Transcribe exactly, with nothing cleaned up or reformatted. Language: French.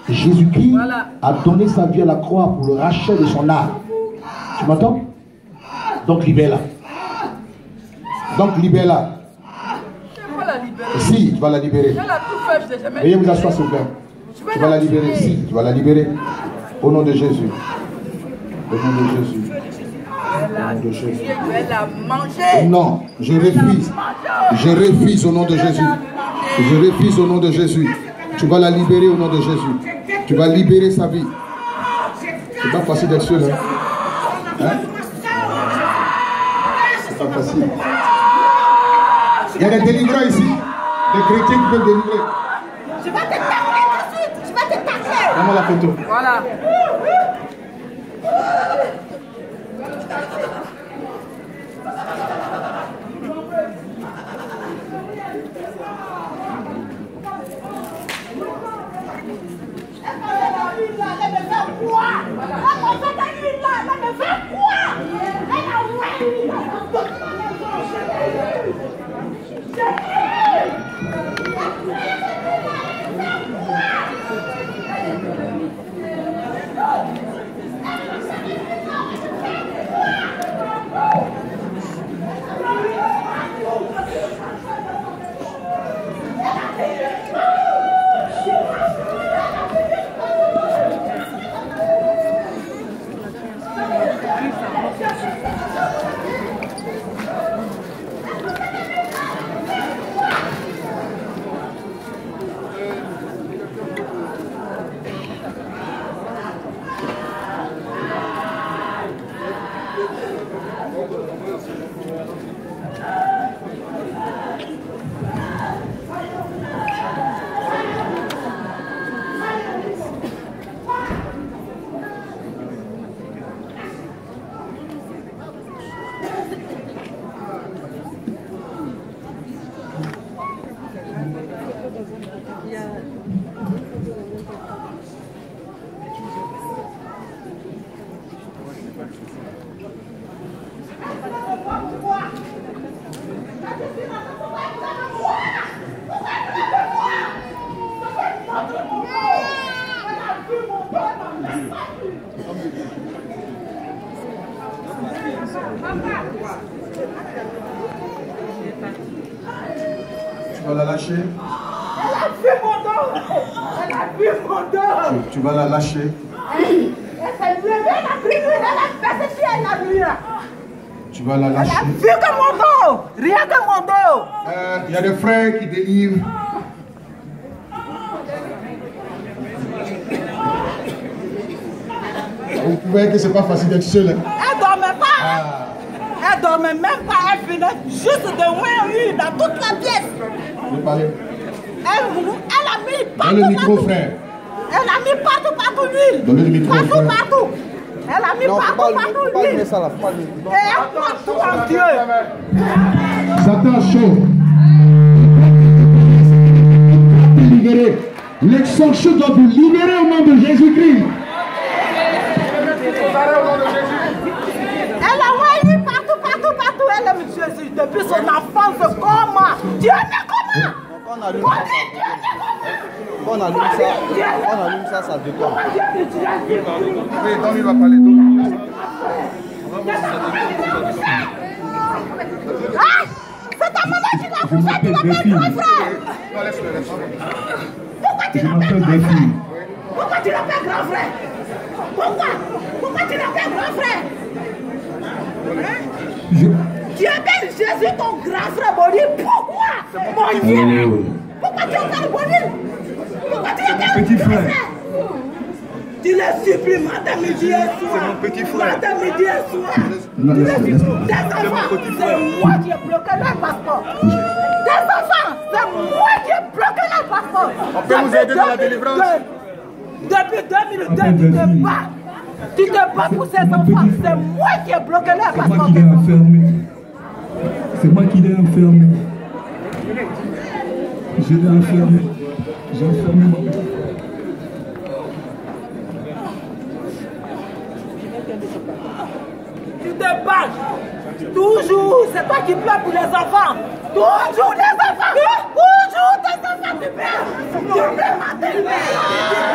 Jésus-Christ voilà. a donné sa vie à la croix pour le rachat de son âme. Tu m'entends? Donc libère-la. Donc libère-la. Si, tu vas la libérer. Veuillez vous asseoir, s'il vous plaît. Tu vas la libérer. Si, tu vas la libérer. Au nom de Jésus. Au nom de Jésus. Au nom de Jésus. Non, je refuse. Je refuse au nom de Jésus. Je refuse au nom de Jésus. Tu vas la libérer au nom de Jésus. Tu vas libérer sa vie. C'est pas facile d'être seul. Hein? Hein? C'est pas facile. Il y a des délivrants ici. Des chrétiens qui peuvent délivrer. Je vais te tacler tout de suite. Je vais te tacler. Donne-moi la photo. Voilà. Tu vas la lâcher. Elle a vu mon dos. Elle a vu mon dos. Tu, tu vas la lâcher. Elle s'est levée, elle a pris l'huile, elle a fait ceci, elle a vu. Tu vas la lâcher. Elle a vu que mon dos. Rien que mon dos. Il euh, y a des frères qui délivrent. Vous pouvez que c'est pas facile d'être seul. Hein? Elle dormait pas. Ah. Elle dormait même pas. Elle venait juste de loin, oui, dans toute la pièce. Je vais parler. Elle, elle a mis partout. Dans le micro, partout. frère. Elle a mis partout, partout l'huile. Dans le micro, partout, frère. partout. Elle a mis non, partout, pas partout pas l'huile. Ça, là, pas et elle croit tout en Dieu. Satan chaud. Libérer. L'exorcisme doit vous libérer au nom de Jésus-Christ. Elle a voyé partout, partout, partout. Elle aime Jésus depuis son enfance. Comment? Dieu n'est comment? On allume ça, on allume ça, on allume ça, ça déconne. Oui, donc il va parler. Ah! C'est ta maman qui l'a poussé, tu l'appelles grand frère. Pourquoi tu l'appelles grand frère? Pourquoi tu l'appelles grand frère? Pourquoi? Pourquoi tu l'appelles grand frère? Je... Tu appelles Jésus ton grand frère Boni. Pourquoi? Mon Dieu. Pourquoi tu appelles Boni? Pourquoi tu l'appelles petit frère? Tu les supplies matin, midi et soir. C'est mon petit frère. Matin, midi et soir. Non, tu laisse, les laisse, supplies. Tes enfants, c'est moi qui ai bloqué leur passeport. Tes enfants, c'est moi qui ai bloqué leur passeport. On peut vous aider dans la délivrance? Depuis deux mille deux, tu te bats. Tu te bats pour ces enfants. C'est moi qui ai bloqué leur passeport. C'est moi qui l'ai enfermé. C'est moi qui l'ai enfermé. Je l'ai enfermé. J'ai enfermé mon père. Tu te bats. Toujours. C'est toi qui pleures pour les enfants. Toujours les enfants. Toujours tes enfants, tu pleures. Tu pleures matin.